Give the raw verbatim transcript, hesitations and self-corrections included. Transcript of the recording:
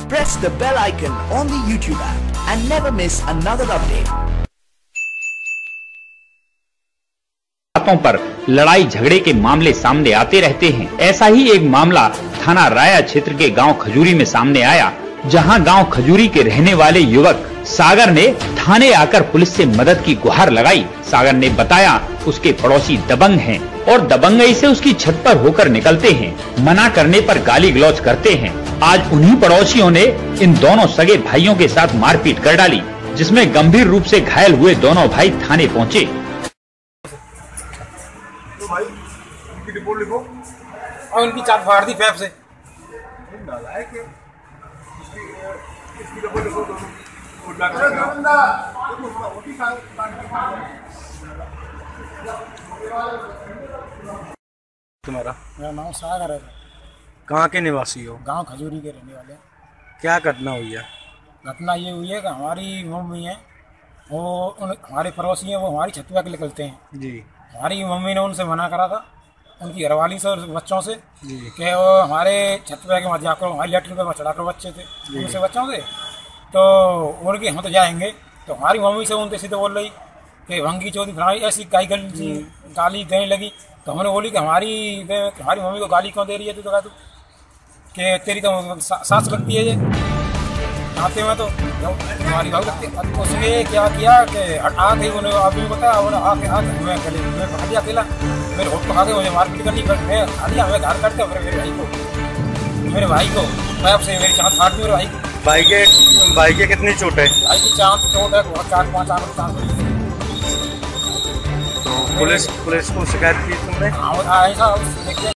Press the bell icon on the YouTube app and never miss another update. बातों पर लड़ाई झगड़े के मामले सामने आते रहते हैं। ऐसा ही एक मामला थाना राया क्षेत्र के गांव खजूरी में सामने आया, जहां गांव खजूरी के रहने वाले युवक सागर ने थाने आकर पुलिस से मदद की गुहार लगाई। सागर ने बताया उसके पड़ोसी दबंग हैं और दबंगई से उसकी छत पर होकर निकलते हैं, मना करने पर गाली गलौज करते हैं। आज उन्हीं पड़ोसियों ने इन दोनों सगे भाइयों के साथ मारपीट कर डाली, जिसमें गंभीर रूप से घायल हुए दोनों भाई थाने पहुँचे। तो भाई उनकी रिपोर्ट लिखो और उनकी चाट फाड़ दी पैप से। इसकी रिपोर्ट लिखो दोनों तुम्हारा? मेरा नाम सागर है। कहाँ के निवासी हो? गांव खजूरी के रहने वाले। क्या घटना हुई है? घटना ये हुई है कि हमारी मम्मी है, वो उन हमारे पड़ोसी हैं, वो हमारी छत पे निकलते हैं जी। हमारी मम्मी ने उनसे मना करा था, उनकी घरवाली से और बच्चों से, जी कि वो हमारे छत पे के मत जा करो, हमारी लेटरिन पे मत चढ़ा करो बच्चे थे उनसे बच्चों से। तो उनके हम तो जाएंगे, तो हमारी मम्मी से उनसे सीधे बोल रही कि भंगी चौधरी फलानी ऐसी गाली गली गाली देने लगी। तो हमने बोली कि हमारी हमारी मम्मी को गाली क्यों दे रही है तू? तो कहा तू कि तेरी तो सास लगती है ये आते में, तो हमारी भाव लगती है। उसने क्या किया कि आके उन्हें अभी बताया, उन्हें आके आके मैं गले मैं पकड़ दिया अकेला, मेरे होट को खा के मुझे मारपीट करनी, मैं खा लिया, मैं घर करते फिर मेरे भाई को मेरे भाई को पैप से मेरी चाँद फाड़ दी मेरे भाई को। भाई के भाई के कितनी चोट है? भाई की चाँद चोट है, बहुत चार पाँच आंख चाँद। तो पुलिस पुलिस को शिकायत की तुमने? हाँ ऐसा देखिए